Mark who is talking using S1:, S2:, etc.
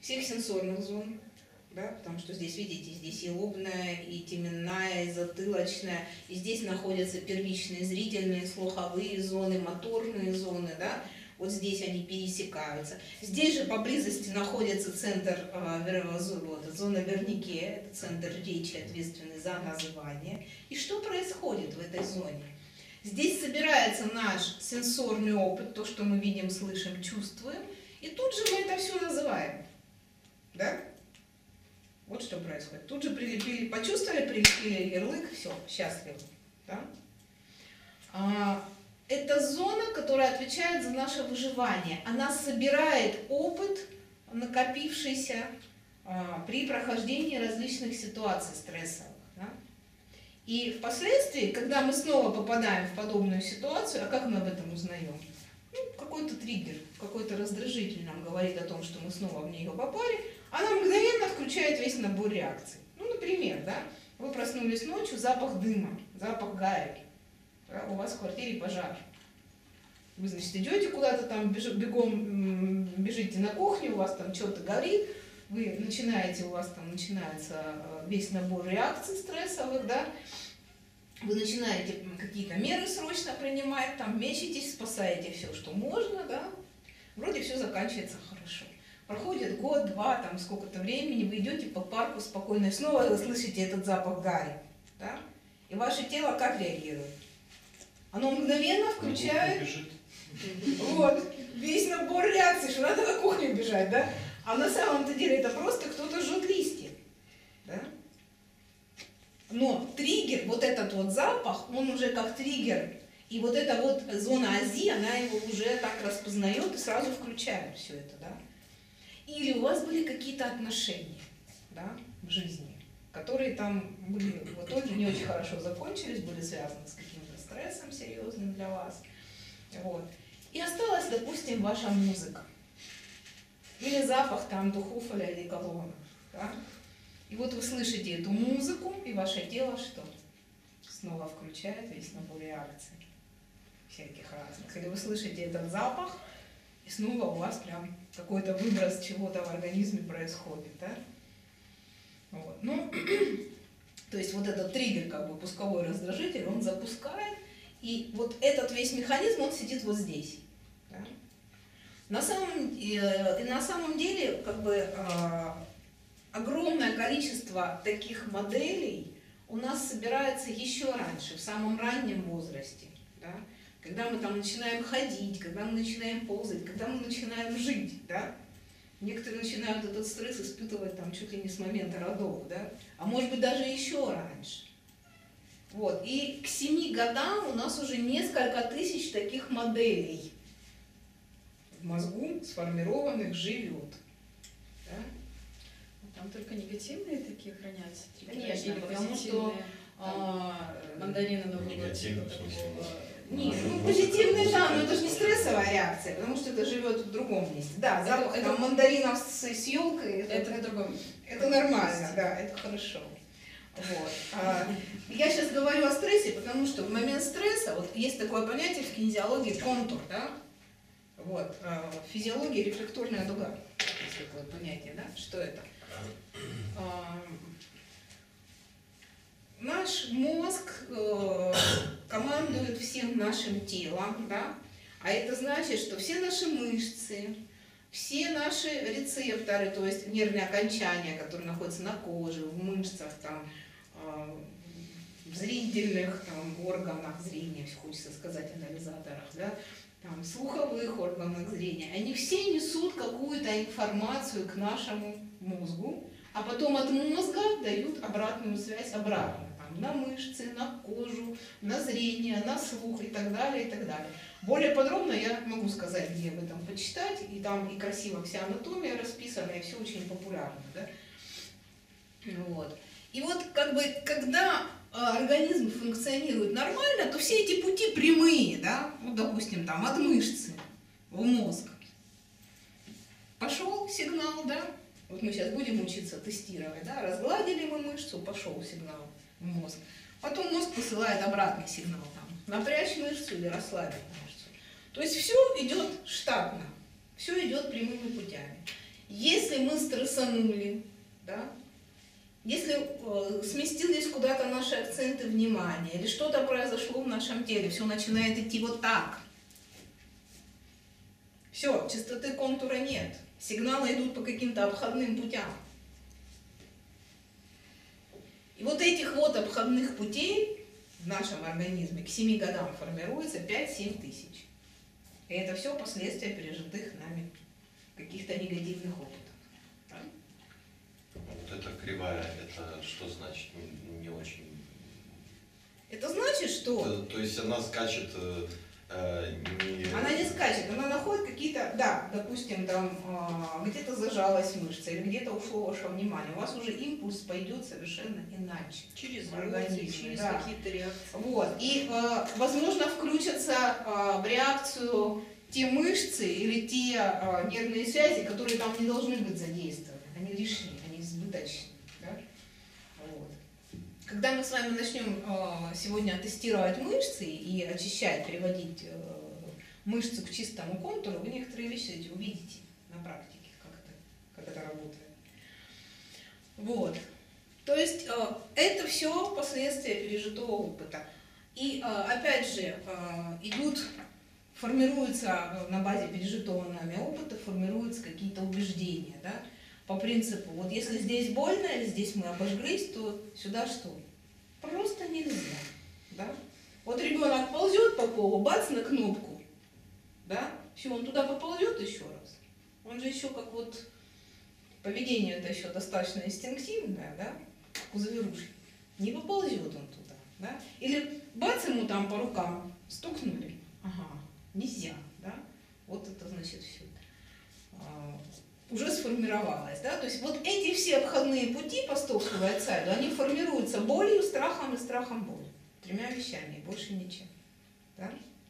S1: всех сенсорных зон, да, потому что здесь, видите, здесь и лобная, и теменная, и затылочная, и здесь находятся первичные зрительные, слуховые зоны, моторные зоны, да, вот здесь они пересекаются. Здесь же поблизости находится центр, зона Вернике, это центр речи, ответственный за называние. И что происходит в этой зоне? Здесь собирается наш сенсорный опыт, то, что мы видим, слышим, чувствуем, и тут же мы это все называем. Да? Вот что происходит. Тут же прилепили, почувствовали, прилепили ярлык, все, счастливы. Да? Это зона, которая отвечает за наше выживание. Она собирает опыт, накопившийся при прохождении различных ситуаций стрессовых. Да? И впоследствии, когда мы снова попадаем в подобную ситуацию, а как мы об этом узнаем? Ну, какой-то триггер, какой-то раздражитель нам говорит о том, что мы снова в нее попали, она мгновенно включает весь набор реакций. Ну, например, да, вы проснулись ночью, запах дыма, запах гари. У вас в квартире пожар. Вы, значит, идете куда-то там, бегом бежите на кухню, у вас там что-то горит, вы начинаете, у вас там начинается весь набор реакций стрессовых, да, вы начинаете какие-то меры срочно принимать, там мечетесь, спасаете все, что можно, да, вроде все заканчивается хорошо. Проходит год, два, там сколько-то времени, вы идете по парку спокойно, и снова вы слышите этот запах гари, да, и ваше тело как реагирует? Оно мгновенно включает вот, весь набор реакций, что надо на кухню бежать, да? А на самом-то деле это просто кто-то жжет листья. Да? Но триггер, вот этот вот запах, он уже как триггер. И вот эта вот зона АЗИ, она его уже так распознает и сразу включает все это. Да? Или у вас были какие-то отношения, да, в жизни, которые там были в итоге не очень хорошо закончились, были связаны с каким-то стрессом серьезным для вас. Вот. И осталась, допустим, ваша музыка. Или запах там духов или одеколона. Да? И вот вы слышите эту музыку, и ваше тело что? Снова включает весь набор реакций. Всяких разных. Или вы слышите этот запах, и снова у вас прям какой-то выброс чего-то в организме происходит. Да? Вот. Ну, то есть вот этот триггер, как бы пусковой раздражитель, он запускает, и вот этот весь механизм, он сидит вот здесь. Да? На самом деле, как бы, огромное количество таких моделей у нас собирается еще раньше, в самом раннем возрасте. Да? Когда мы там начинаем ходить, когда мы начинаем ползать, когда мы начинаем жить. Да? Некоторые начинают этот стресс испытывать там чуть ли не с момента родов, да? А может быть даже еще раньше. Вот. И к 7 годам у нас уже несколько тысяч таких моделей в мозгу сформированных живет. Да?
S2: Там только негативные такие хранятся?
S1: Конечно,
S2: или
S1: потому что
S2: мандарины на
S3: негативные, в смысле?
S1: Нет, ну позитивные, да, но это же не стрессовая реакция, потому что это живет в другом месте. Да, запах там мандаринов с елкой,
S2: это в другом.
S1: Это нормально, да, это хорошо. Вот. Я сейчас говорю о стрессе, потому что в момент стресса, вот есть такое понятие в кинезиологии контур, да? Вот. В физиологии рефлекторная дуга. Есть такое понятие, да? Что это? Наш мозг командует всем нашим телом, да? А это значит, что все наши мышцы, все наши рецепторы, то есть нервные окончания, которые находятся на коже, в мышцах, там, в зрительных там, органах зрения, хочется сказать, анализаторах, да? Там, слуховых органах зрения, они все несут какую-то информацию к нашему мозгу, а потом от мозга дают обратную связь обратно. На мышцы, на кожу, на зрение, на слух и так далее, и так далее. Более подробно я могу сказать, где об этом почитать, и там и красиво вся анатомия расписана, и все очень популярно. Да? Вот. И вот как бы, когда организм функционирует нормально, то все эти пути прямые, да, вот, допустим, там, от мышцы в мозг. Пошел сигнал, да, вот мы сейчас будем учиться тестировать, да, разгладили мы мышцу, пошел сигнал в мозг. Потом мозг посылает обратный сигнал, там, напрячь мышцу или расслабить мышцу. То есть все идет штатно, все идет прямыми путями. Если если мы стрессанули, да, если сместились куда-то наши акценты внимания, или что-то произошло в нашем теле, все начинает идти вот так. Все, чистоты контура нет. Сигналы идут по каким-то обходным путям. И вот этих вот обходных путей в нашем организме к 7 годам формируется 5-7 тысяч. И это все последствия пережитых нами каких-то негативных опытов. Да?
S3: Вот эта кривая, это что значит? Не очень...
S1: Это значит, что...
S3: То есть она скачет не...
S1: Она не скачет, она находит какие-то... Да, допустим, там где-то зажалась мышца или где-то ушло ваше внимание. У вас уже импульс пойдет совершенно иначе.
S2: Через
S1: в организме,
S2: через
S1: да.
S2: какие-то реакции.
S1: Вот. И, возможно, включатся в реакцию те мышцы или те нервные связи, которые там не должны быть задействованы. Они лишние, они избыточные. Да? Вот. Когда мы с вами начнем сегодня тестировать мышцы и очищать, приводить мышцу к чистому контуру, вы некоторые вещи эти увидите на практике, как это работает. Вот. То есть это все последствия пережитого опыта. И опять же формируются на базе пережитого нами опыта, формируются какие-то убеждения, да? По принципу, вот если здесь больно, или здесь мы обожглись, то сюда что? Просто нельзя, да? Вот ребенок ползет по полу, бац, на кнопку, да? Все, он туда поползет еще раз. Он же еще как вот, поведение это еще достаточно инстинктивное, да? У зверушки. Не поползет он туда, да? Или бац, ему там по рукам стукнули, ага, нельзя, да? Вот это значит все. Уже сформировалось, да? То есть вот эти все обходные пути по Стоксу и Вайтсайду, они формируются болью, страхом и страхом болью. 3 вещами, и больше ничем, да?